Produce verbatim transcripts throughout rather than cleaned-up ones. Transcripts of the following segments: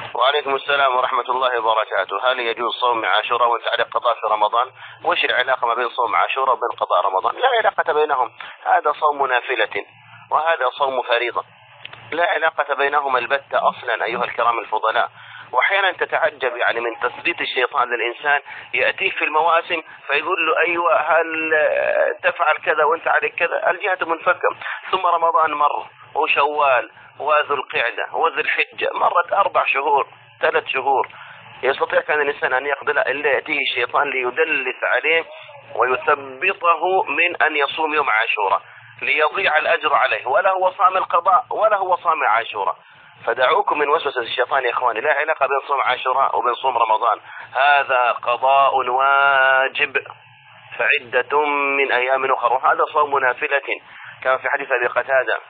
وعليكم السلام ورحمة الله وبركاته. هل يجوز صوم عاشوراء وانت عليك قضاء في رمضان؟ وش العلاقة ما بين صوم عاشوراء وبين قضاء رمضان؟ لا علاقة بينهم، هذا صوم نافلة وهذا صوم فريضة، لا علاقة بينهما البتة أصلا أيها الكرام الفضلاء. وأحيانا تتعجب يعني من تثبيت الشيطان للإنسان، يأتيه في المواسم فيقول له أيوة هل تفعل كذا وانت عليك كذا، الجهة منفكة. ثم رمضان مر وشوال وذو القعدة وذو الحجة، مرت أربع شهور ثلاث شهور، يستطيع كان الإنسان أن يقضي إلا يأتيه الشيطان ليدلس عليه ويثبطه من أن يصوم يوم عاشوراء ليضيع الأجر عليه، ولا هو صام القضاء ولا هو صام عاشوراء. فدعوكم من وسوسة الشيطان يا إخواني، لا علاقة بين صوم عاشوراء وبين صوم رمضان، هذا قضاء واجب فعدة من أيام أخرى، وهذا صوم نافلة كما في حديث أبي قتادة،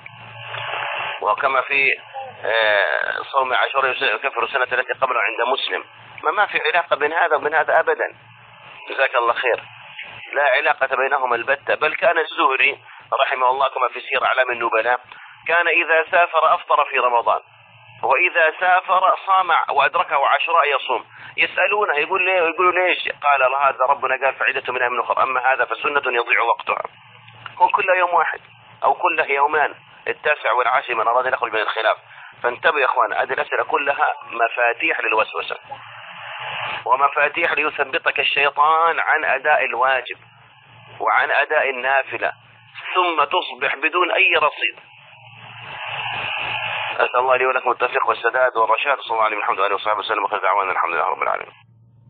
وكما في صوم عاشوراء يكفر السنة التي قبله عند مسلم. ما ما في علاقة بين هذا وبين هذا أبدا، جزاك الله خير، لا علاقة بينهما البتة. بل كان الزهري رحمه الله كما في سير أعلام النبلاء كان إذا سافر أفطر في رمضان، وإذا سافر صام وأدركه عاشوراء يصوم. يسألونه يقول ليه، يقولوا ليش؟ قال هذا ربنا قال فعدة من أيام أخرى، أما هذا فسنة يضيع وقتها. هو كله يوم واحد أو كله يومان، التاسع والعاشر من أراد أن يخرج من الخلاف. فانتبهوا يا إخوان، هذه الأسئلة كلها مفاتيح للوسوسة ومفاتيح ليثبطك الشيطان عن أداء الواجب وعن أداء النافلة، ثم تصبح بدون أي رصيد. أسأل الله لي ولكم التوفيق والسداد والرشاد، صلى الله عليه وسلم وآله وصحبه وسلم، وخير دعوانا الحمد لله رب العالمين.